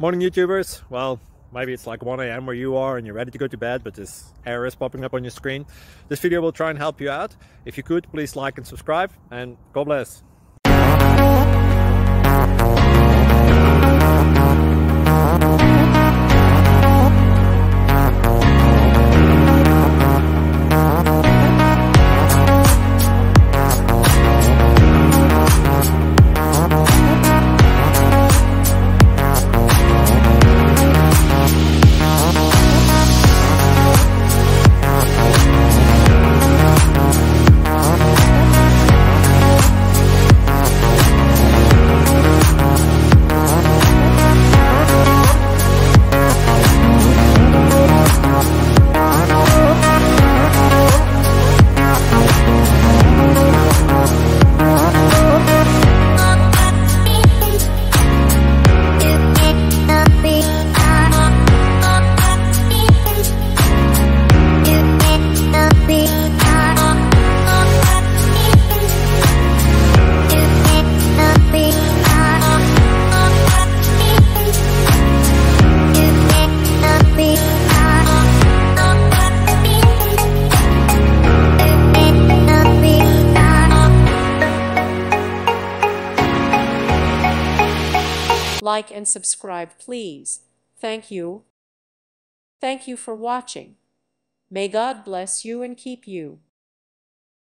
Morning YouTubers. Well, maybe it's like 1 a.m. where you are and you're ready to go to bed, but this error is popping up on your screen. This video will try and help you out. If you could, please like and subscribe, and God bless. Like and subscribe, please. Thank you. Thank you for watching. May God bless you and keep you.